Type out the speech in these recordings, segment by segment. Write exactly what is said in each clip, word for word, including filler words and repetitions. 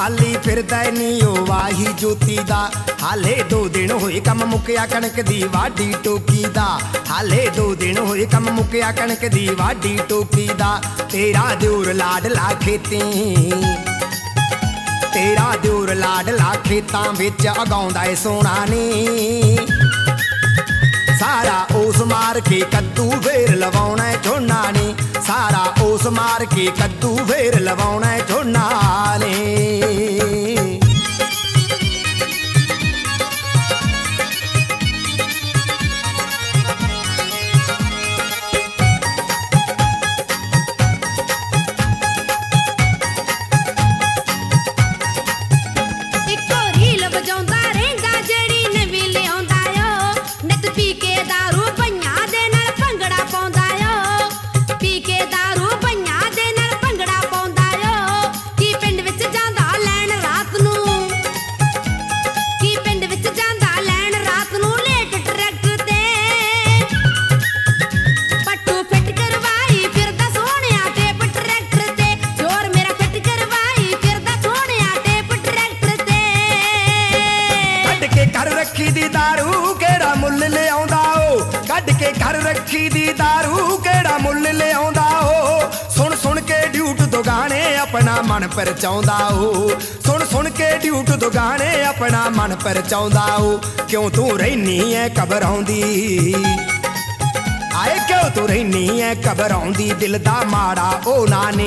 माली फिरदा नी ओ वाही जोती दा। हाले दो दिन होए कम मुक्या कणक दी वाढी टोकी दा। हाले दो दिन होए कम मुक्या कणक दी वाढी टोकी दा। तेरा दिउर लाडला खेती तेरा दिउर लाडला खेतां विच अगाउंदा ए सोना नी। सारा उस मार के कद्दू फेर लवाउणा झोना नी। सारा उस मार के कद्दू फेर लवाउणा झोना नी। रखी दी दारू केड़ा मुल ले आउंदा ओ। कड के घर रखी दी दारू केड़ा मुल ले आउंदा ओ। सुन सुन के ड्यूट दो गाने अपना मन परचाउंदा ओ। सुन सुन के ड्यूट दो गाने अपना मन परचाउंदा ओ। क्यों तू रहनी है घबराउंदी आए क्यों तू रहनी है घबराउंदी दिल दा माड़ा ओ नाने।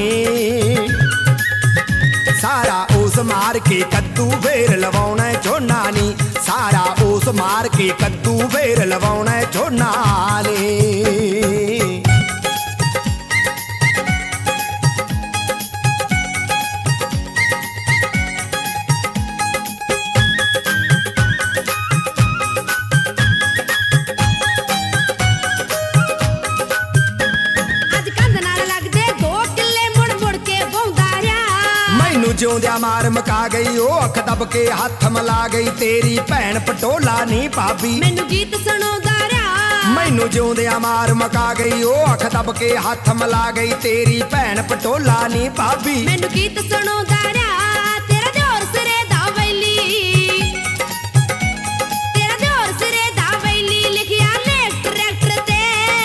सारा उस मार के कद्दू फेर लवाउणा झोना नी। सारा उस मार के कद्दू फेर लवाउणा झोना नी। ਜਿਉਂਦਿਆਂ ਮਾਰ ਮਕਾ ਗਈ ਉਹ ਅੱਖ ਦਬ ਕੇ ਹੱਥ ਮਿਲਾ ਗਈ ਤੇਰੀ ਭੈਣ ਪਟੋਲਾ ਨੀ ਭਾਬੀ ਮੈਨੂੰ ਗੀਤ ਸੁਣਾਉਂਦਾ ਰਿਹਾ। ਮੈਨੂੰ ਜਿਉਂਦਿਆਂ ਮਾਰ ਮਕਾ ਗਈ ਉਹ ਅੱਖ ਦਬ ਕੇ ਹੱਥ ਮਿਲਾ ਗਈ ਤੇਰੀ ਭੈਣ ਪਟੋਲਾ ਨੀ ਭਾਬੀ ਮੈਨੂੰ ਗੀਤ ਸੁਣਾਉਂਦਾ ਰਿਹਾ। ਤੇਰਾ ਦਿਓਰ ਸਿਰੇ ਦਾ ਵੈਲੀ ਤੇਰਾ ਦਿਓਰ ਸਿਰੇ ਦਾ ਵੈਲੀ ਲਿਖਿਆ ਲੇਖ ਟਰੈਕਟਰ ਤੇ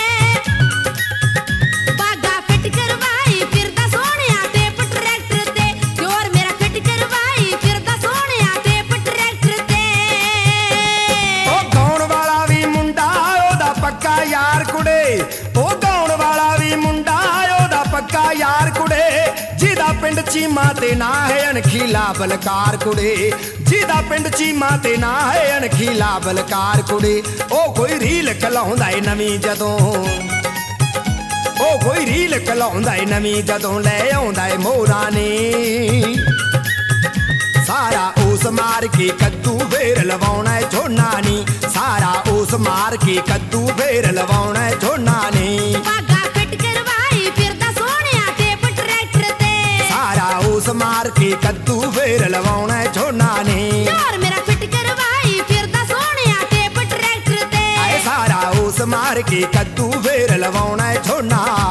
ਬਾਗਾ ਫਿੱਟ ਕਰਵਾਈ ਫਿਰਦਾ ਸੋਹਣਿਆ ਤੇ ਟਰੈਕਟਰ ਤੇ ਦਿਓਰ ਮੇਰਾ ਫਿੱਟ ਕਰਵਾਈ ਫਿਰਦਾ ਸੋਹਣਿਆ ਤੇ ਟਰੈਕਟਰ ਤੇ। ਉਹ ਗਾਉਣ ਵਾਲਾ ਵੀ ਮੁੰਡਾ ਉਹਦਾ ਪੱਕਾ ਯਾਰ ਕੁੜੇ। ਉਹ ਗਾਉਣ ਵਾਲਾ ਵੀ ਮੁੰਡਾ ਉਹਦਾ ਪੱਕਾ ਯਾਰ ਕੁੜੇ। ਜਿਹਦਾ ਪਿੰਡ ਚੀਮਾ ਤੇ ਨਾ ਹੈ ਅਣਖੀਲਾ ਬਲਕਾਰ ਕੁੜੇ। ਜਿਹਦਾ ਪਿੰਡ ਚੀਮਾ ਤੇ ਨਾ ਹੈ ਅਣਖੀਲਾ ਬਲਕਾਰ ਕੁੜੇ। ਉਹ ਕੋਈ ਰੀਲ ਕਲਾਉਂਦਾ ਏ ਨਵੀਂ ਜਦੋਂ ਉਹ ਕੋਈ ਰੀਲ ਕਲਾਉਂਦਾ ਏ ਨਵੀਂ ਜਦੋਂ ਲੈ ਆਉਂਦਾ ਏ ਮੋਹਰਾਂ ਨੇ। ਸਾਰਾ ਉਸ ਮਾਰ ਕੇ ਕੱਦੂ ਫੇਰ ਲਵਾਉਣਾ ਝੋਨਾ ਨੀ। ਸਾਰਾ ਉਸ ਮਾਰ ਕੇ ਕੱਦੂ ਫੇਰ ਲਵਾਉਣਾ ਝੋਨਾ ਨੀ। ਬਾਗਾ ਫਿੱਟ ਕਰਵਾਈ ਫਿਰਦਾ ਸੋਹਣਿਆ ਤੇ ਟਰੈਕਟਰ ਤੇ ਸਾਰਾ ਉਸ ਮਾਰ ਕੇ ਕੱਦੂ ਫੇਰ ਲਵਾਉਣਾ ਝੋਨਾ ਨੀ। ਦਿਓਰ ਮੇਰਾ ਫਿੱਟ ਕਰਵਾਈ ਫਿਰਦਾ ਸੋਹਣਿਆ ਤੇ ਟਰੈਕਟਰ ਤੇ ਆਏ ਸਾਰਾ ਉਸ ਮਾਰ ਕੇ ਕੱਦੂ ਫੇਰ ਲਵਾਉਣਾ ਝੋਨਾ